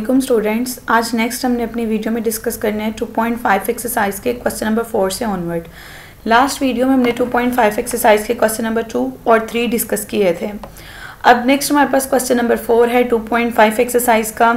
वालेकुम स्टूडेंट्स, आज नेक्स्ट हमने अपनी वीडियो में डिस्कस करने हैं 2.5 एक्सरसाइज के क्वेश्चन नंबर 4 से ऑनवर्ड। लास्ट वीडियो में हमने 2.5 एक्सरसाइज के क्वेश्चन नंबर 2 और 3 डिस्कस किए थे। अब नेक्स्ट हमारे पास क्वेश्चन नंबर 4 है 2.5 एक्सरसाइज का।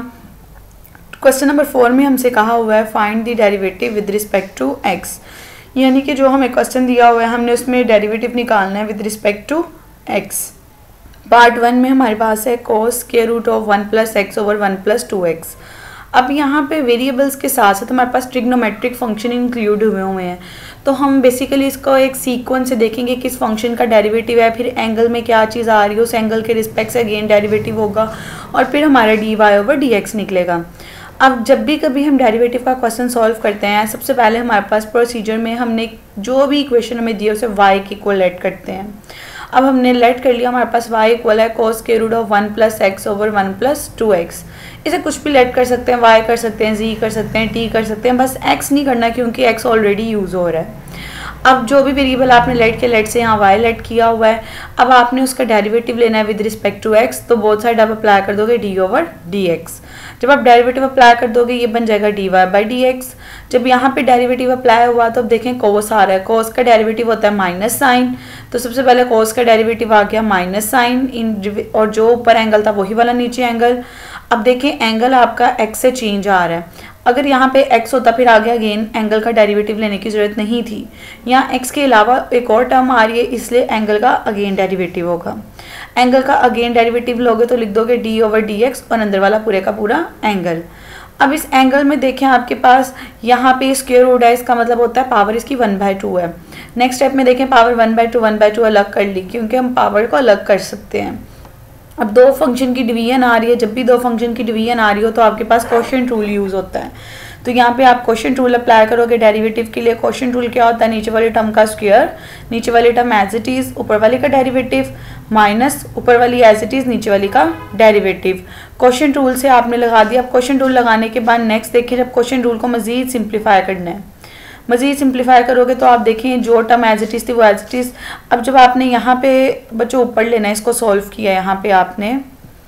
क्वेश्चन नंबर 4 में हमसे कहा हुआ है find the derivative with respect to x, यानी कि जो हमें क्वेश्चन दिया हुआ है हमने उसमें डेरिवेटिव निकालना है with respect to x. Part 1 में हमारे पास है cos square root of 1 plus x over 1 plus 2x। अब यहाँ पे वेरिएबल्स के साथ साथ हमारे पास ट्रिग्नोमेट्रिक फंक्शन इंक्लूड हुए हैं, तो हम बेसिकली इसको एक सीक्वेंस से देखेंगे किस फंक्शन का डेरिवेटिव है, फिर एंगल में क्या चीज़ आ रही है उस एंगल के रिस्पेक्ट से अगेन डेरिवेटिव होगा और फिर हमारा d y over d x निकलेगा। अब जब भी कभी हम डेरिवेटिव का क्वेश्चन सॉल्व करते हैं, सबसे पहले हमारे पास प्रोसीजर में हमने जो भी इक्वेशन हमें दिए उसे y के इक्वल लेट करते हैं। अब हमने लेट कर लिया, हमारे पास y इक्वल है cos square root of 1 plus x over 1 plus 2x। इसे कुछ भी लेट कर सकते हैं, y कर सकते हैं, z कर सकते हैं, t कर सकते हैं, बस x नहीं करना क्योंकि x ऑलरेडी यूज़ हो रहा है। अब जो भी वेरिएबल आपने लेट के लेट से यहाँ y लेट किया हुआ है, अब आपने उसका डेरिवेटिव लेना है विद रिस्पेक्ट टू x, तो बोथ साइड आप अप्लाई कर दोगे d ओवर dx। जब आप डेरिवेटिव अप्लाई कर दोगे ये बन जाएगा dy बाई dx। जब यहाँ पे डेरिवेटिव अप्लाई हुआ तो अब देखें cos आ रहा है, cos का डेरिवेटिव होता है माइनस साइन, तो सबसे पहले cos का डेरिवेटिव आ गया माइनस साइन इन, और जो ऊपर एंगल था वही वाला नीचे एंगल। अब देखें एंगल आपका x से चेंज आ रहा है, अगर यहाँ पे x होता फिर आगे अगेन एंगल का डेरिवेटिव लेने की ज़रूरत नहीं थी। यहाँ x के अलावा एक और टर्म आ रही है इसलिए एंगल का अगेन डेरिवेटिव होगा। एंगल का अगेन डेरिवेटिव लोगे तो लिख दोगे d ओवर डी एक्स और अंदर वाला पूरे का पूरा एंगल। अब इस एंगल में देखें आपके पास यहाँ पे स्क्वायर रूट है, इसका मतलब होता है पावर इसकी 1/2 है। नेक्स्ट स्टेप में देखें पावर 1/2 अलग कर ली क्योंकि हम पावर को अलग कर सकते हैं। अब दो फंक्शन की डिवीजन आ रही है, जब भी दो फंक्शन की डिवीजन आ रही हो तो आपके पास क्वोशिएंट रूल यूज़ होता है। तो यहाँ पे आप क्वोशिएंट रूल अप्लाई करोगे डेरिवेटिव के लिए। क्वोशिएंट रूल क्या होता है, नीचे वाली टर्म का स्क्वायर, नीचे वाली टर्म एज इट इज़, ऊपर वाली का डेरिवेटिव माइनस ऊपर वाली एज इट इज़, नीचे वाली का डेरिवेटिव। क्वोशिएंट रूल से आपने लगा दिया। अब क्वोशिएंट रूल लगाने के बाद नेक्स्ट देखिए, जब क्वोशिएंट रूल को मज़ीद सिंप्लीफाई करना है, मज़ीद सिंप्लीफाई करोगे तो आप देखें जो टर्म एज इट इज़ थी वो एज इट इज़। अब जब आपने यहाँ पे बच्चों ऊपर लेना है, इसको सॉल्व किया, यहाँ पे आपने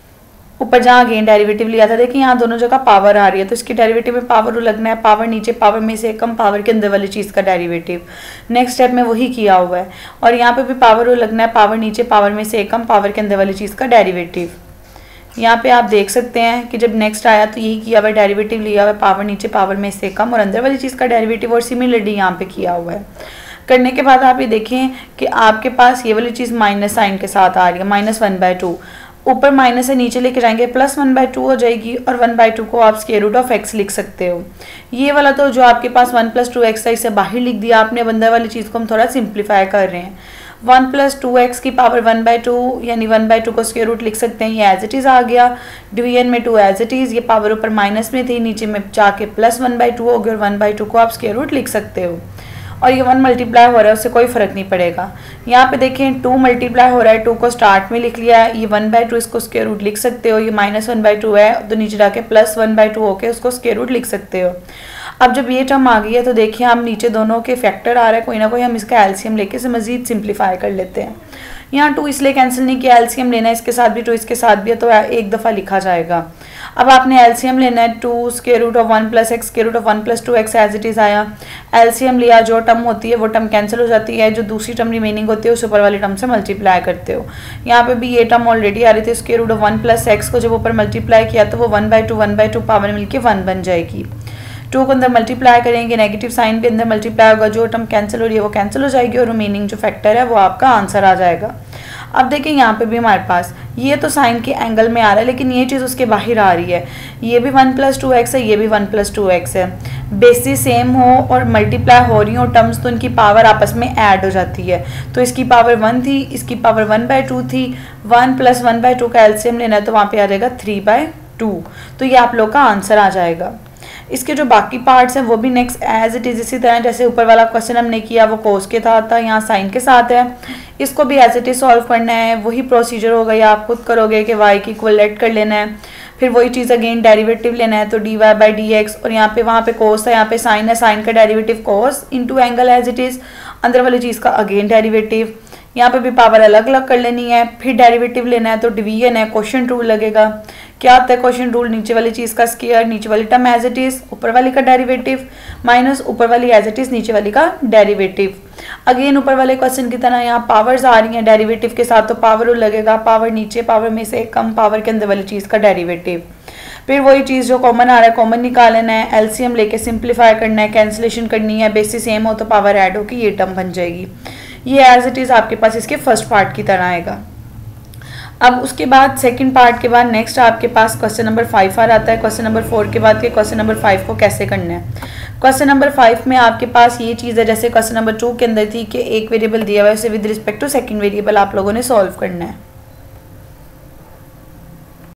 ऊपर जहाँ अगेन डेरिवेटिव लिया था, देखिए यहाँ दोनों जगह पावर आ रही है तो इसके डेरिवेटिव में पावर रूल लगना है, पावर नीचे पावर में से कम पावर के अंदर वाली चीज़ का डेरिवेटिव। नेक्स्ट स्टेप में वही किया हुआ है और यहाँ पे भी पावर रूल लगना है, पावर नीचे पावर में से कम पावर के अंदर वाली चीज़ का डेरिवेटिव। यहाँ पे आप देख सकते हैं कि जब नेक्स्ट आया तो यही किया हुआ है, डेरिवेटिव लिया हुआ है पावर नीचे पावर में से कम और अंदर वाली चीज़ का डेरिवेटिव, और सिमिलरली यहाँ पे किया हुआ है। करने के बाद आप ये देखें कि आपके पास ये वाली चीज़ माइनस साइन के साथ आ रही है, -1/2। ऊपर माइनस से नीचे लेके जाएंगे +1/2 हो जाएगी और 1/2 को आप स्क्वायर रूट ऑफ x लिख सकते हो। ये वाला तो जो आपके पास 1 + 2x है इसे बाहर लिख दिया आपने। अंदर वाली चीज़ को हम थोड़ा सिंप्लीफाई कर रहे हैं। 1 + 2x की पावर 1/2 यानी 1/2 को स्क्वायर रूट लिख सकते हैं, ये एज इट इज़ आ गया। डिवीजन में 2 एज इट इज़, ये पावर ऊपर माइनस में थी नीचे में जाके +1/2 हो गया और 1/2 को आप स्क्वायर रूट लिख सकते हो। और ये 1 मल्टीप्लाई हो रहा है उससे कोई फ़र्क नहीं पड़ेगा। यहाँ पे देखें 2 मल्टीप्लाई हो रहा है, 2 को स्टार्ट में लिख लिया है, ये 1/2 इसको स्क्वायर रूट लिख सकते हो। ये -1/2 है तो नीचे जाके +1/2 होके उसको स्क्वायर रूट लिख सकते हो। अब जब ये टर्म आ गई है तो देखिए हम नीचे दोनों के फैक्टर आ रहा है, कोई ना कोई हम इसका एलसीएम लेके इसे मज़ीद सिंप्लीफाई कर लेते हैं। यहाँ 2 इसलिए कैंसिल नहीं किया, एलसीएम लेना है इसके साथ भी 2 इसके साथ भी है तो एक दफ़ा लिखा जाएगा। अब आपने एलसीएम लेना है, 2 square root of 1 plus x square root of 1 plus 2x as it is आया। एलसीएम लिया, जो टर्म होती है वो टर्म कैंसिल हो जाती है, जो दूसरी टर्म रिमेनिंग होती है उस ऊपर वाली टर्म से मल्टीप्लाई करते हो। यहाँ पे भी ये टर्म ऑलरेडी आ रही थी, square root of 1 plus x को जब ऊपर मल्टीप्लाई किया तो वो 1/2 पावर मिलके 1 बन जाएगी। 2 को अंदर मल्टीप्लाई करेंगे, नेगेटिव साइन के अंदर मल्टीप्लाई होगा, जो टर्म कैंसिल हो रही है वो कैंसिल हो जाएगी और रिमेनिंग जो फैक्टर है वो आपका आंसर आ जाएगा। अब देखिए यहाँ पे भी हमारे पास ये तो साइन के एंगल में आ रहा है लेकिन ये चीज़ उसके बाहर आ रही है, ये भी 1 + 2x है, ये भी 1 + 2x है। बेसिस सेम हो और मल्टीप्लाई हो रही हो टर्म्स तो इनकी पावर आपस में ऐड हो जाती है। तो इसकी पावर 1 थी, इसकी पावर 1/2 थी, 1 + 1/2 का एलसीएम लेना है तो वहाँ पे आ जाएगा 3/2। तो ये आप लोग का आंसर आ जाएगा। इसके जो बाकी पार्ट्स हैं वो भी नेक्स्ट एज इट इज़ इसी तरह जैसे ऊपर वाला क्वेश्चन हमने किया वो कोस के साथ था, यहाँ साइन के साथ है। इसको भी एज इट इज़ सॉल्व करना है, वही प्रोसीजर होगा, या आप खुद करोगे कि y की इक्वल लेट कर लेना है, फिर वही चीज़ अगेन डेरिवेटिव लेना है तो dy बाई डी एक्स, और यहाँ पे वहाँ पे कोस है, यहाँ पे साइन है, साइन का derivative cos into angle as it is, अंदर वाली चीज़ का अगेन डेरिवेटिव। यहाँ पे भी पावर अलग अलग कर लेनी है, फिर डेरिवेटिव लेना है तो डिवीजन है, क्वोशिएंट रूल लगेगा क्या होता है क्वेश्चन रूल, नीचे वाली चीज़ का स्क्वायर, नीचे वाली टर्म एज इट इज़, ऊपर वाली का डेरिवेटिव, माइनस ऊपर वाली एज इट इज़, नीचे वाली का डेरिवेटिव। अगेन ऊपर वाले क्वेश्चन की तरह यहाँ पावर्स आ रही हैं डेरिवेटिव के साथ, तो पावर लगेगा, पावर नीचे, पावर में से कम पावर के अंदर वाली चीज़ का डेरिवेटिव। फिर वही चीज़ जो कॉमन आ रहा है कॉमन निकालना है, एलसीएम लेके सिंप्लीफाई करना है, कैंसिलेशन करनी है, बेसिस सेम हो तो पावर ऐड होकर ये टर्म बन जाएगी। ये एज इट इज़ आपके पास इसके फर्स्ट पार्ट की तरह आएगा। अब उसके बाद सेकंड पार्ट के बाद नेक्स्ट आपके पास क्वेश्चन नंबर 5 आ जाता है। क्वेश्चन नंबर 4 के बाद के क्वेश्चन नंबर 5 को कैसे करना है। क्वेश्चन नंबर 5 में आपके पास ये चीज़ है जैसे क्वेश्चन नंबर 2 के अंदर थी कि एक वेरिएबल दिया हुआ है उसे with respect to second variable आप लोगों ने सॉल्व करना है।